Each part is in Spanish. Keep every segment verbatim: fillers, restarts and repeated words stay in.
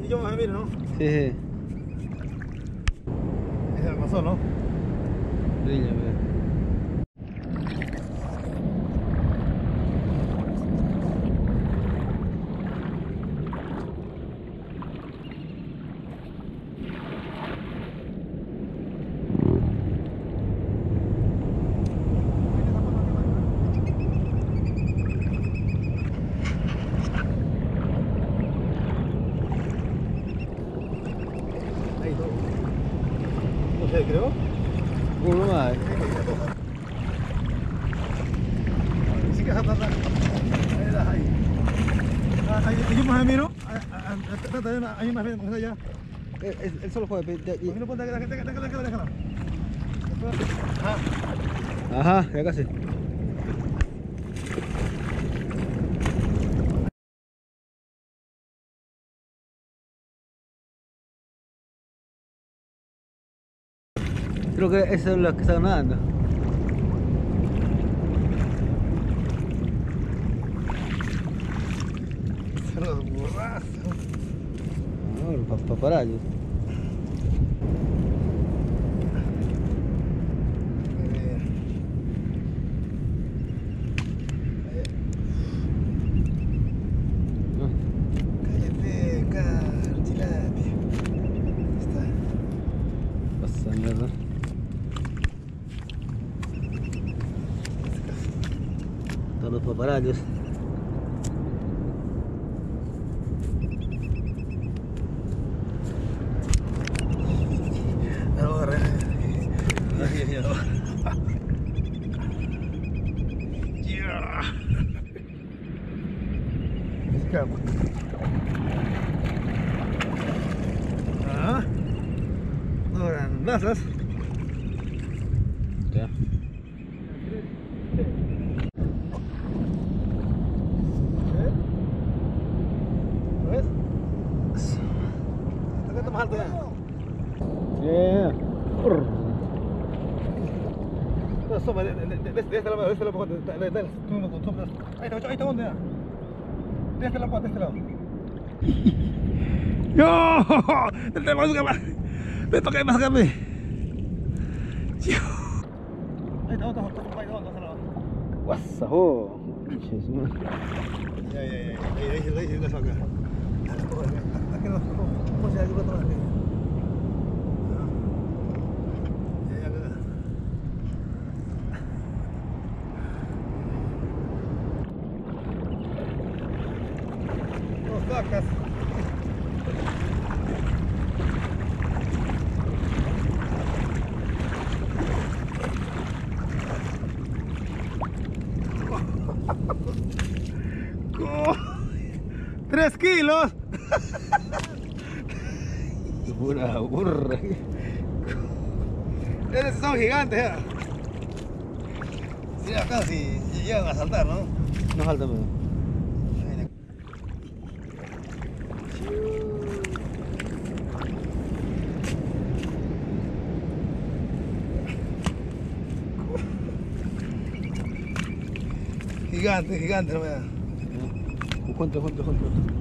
yo más miro, ¿no? Sí, sí. Es el armazón, ¿no? Brilla, mira. Ahí todo. No sé, creo. Uno más. Sí que está, está. Ahí está, ahí. Ah, ahí, yo más miro. Ahí más bien, allá. Él, él solo juega. ¿Por no puede déjala, déjala, déjala, déjala? Ah. Ajá, ya casi. Creo que eso es lo que están nadando. Los borrazos. No, los paparayos. Cállate, cartilapia. Está. Pasa mierda. Todos los paparayos. No, agarré. Ahí, ahí, ahí. Yeah. Escapa. Ah. Dos grandazas. Ya. ¿Lo ves? Acá está más alto ya. Yeah. No, soma, de, de, de, de, de este lado, de este lado, de, de, de, de, ahí está, ahí está, ¿dónde? De este lado, de este lado. ¡Yo! ¡Te tengo que más! ¡Ven para acá, más acá! Ahí está, otro, otro, otro, ahí está, otro. Guasajo. Ya, ya, ya, ahí, ahí, ahí, ahí, eso acá. Aquí no, ¿cómo se ayuda todo aquí? Ya, ya, ya. Dos vacas. ¡Tres kilos! Pura burra. Esos son gigantes, ya. Sí, acá sí llegan a saltar, ¿no? No falta medio. Gigante, gigante, no me da. Junto, junto, junto.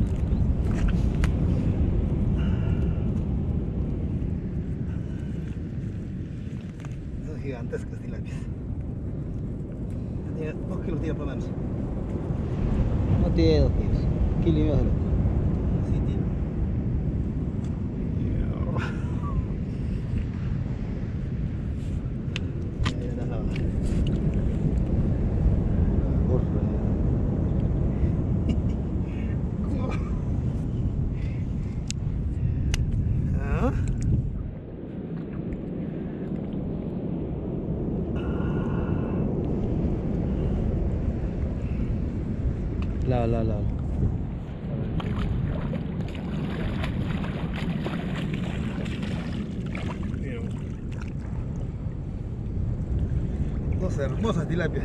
Son gigantescas tilapias. Tenía dos kilos tiene por lo menos. No tiene dos kilos. Kilo y medio. Sí, tiene. Ahí está la otra. ¿Ah? La, la, la. Dos hermosas tilapias.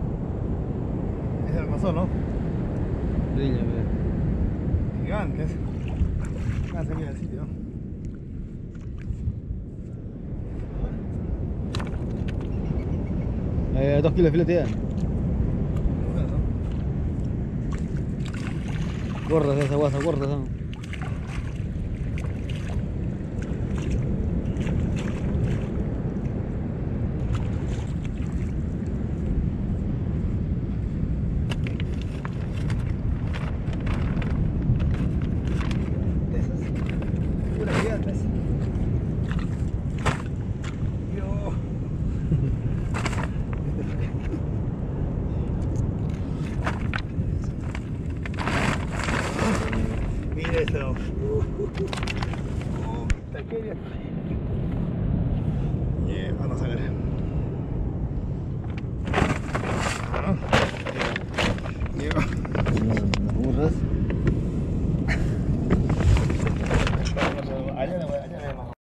Es el armazón, ¿no? Brilla, mira. Gigantes. Acá se mira el sitio. Eh, dos kilos de filete ya. Gordas esas guasas, gordas son. Oh, te quería.